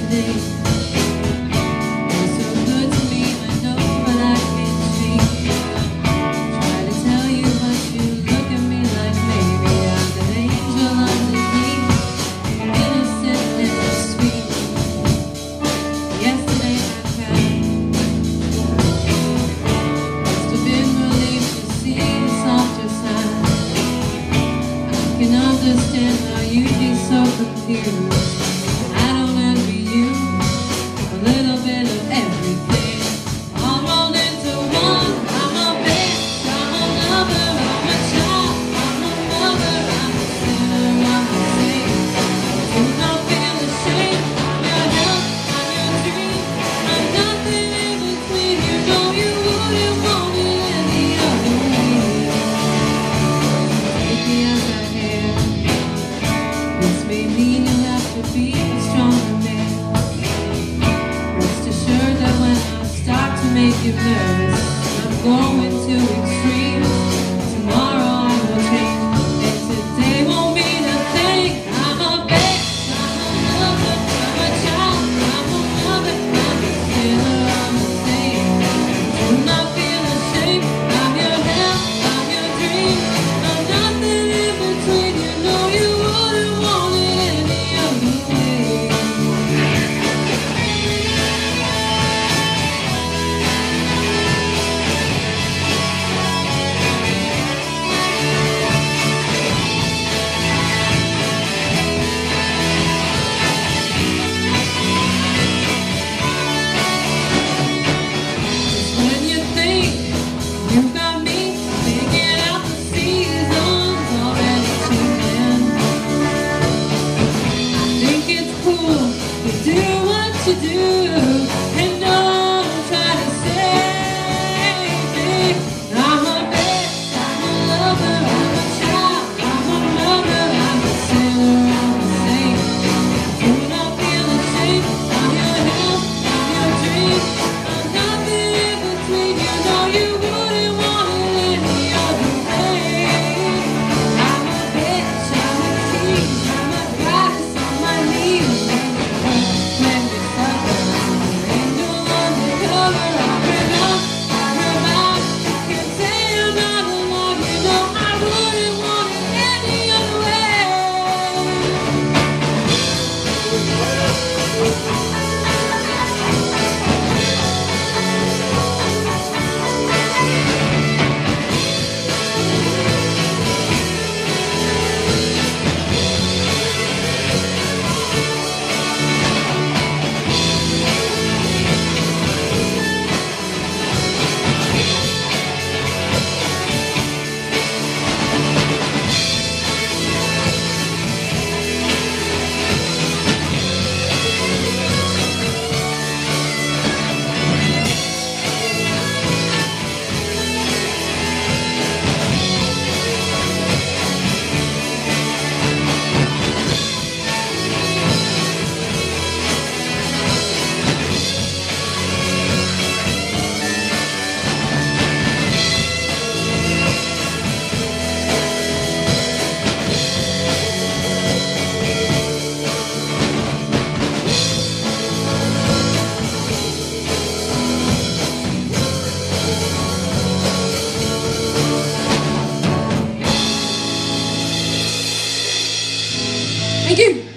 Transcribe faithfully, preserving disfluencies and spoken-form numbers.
yesterday. You're so good to me, I know, but I can't change. Try to tell you, but you look at me like maybe I'm an angel underneath, innocent and sweet. Yesterday I cried. Must have been relieved to see the softer side. I can understand how you'd be so confused. I don't envy you. A little bit of everything, all rolled into one. I'm a bitch, I'm a lover, I'm a child, I'm a mother, I'm a sinner, I'm a saint. Do not feel ashamed. I'm your help, I'm your dream. I'm nothing in between. You know you wouldn't want it any other way. Take me as I am. This may mean you'll have to be a stronger man. Rest assured that when I start to make you nervous, I'm going to extremes. Tomorrow I will change, and today won't mean a thing. I'm a bitch, I'm a lover, I'm a child, I'm a mother, I'm a sinner, I'm a saint. Do not feel ashamed. I'm your help, I'm your dream. I'm nothing in between. You know you wouldn't want it any other way. Just when you think you've got me figured out, the seasons already changing. I think it's cool to do what you do, and don't try to save me. I'm a bitch, I'm a lover, I'm a child, I'm a mother, I'm a sinner, I'm a saint. Do not feel ashamed. I'm your help, I'm your dream. I'm nothing in between. You know you wouldn't want it any other way. I'm a bitch, I'm a king, I'm a goddess on my knees. When you suffer, I'm an angel undercover. I'm enough, I'm enough. Can't say I'm not alone. You know I wouldn't want it any other way. Thank you.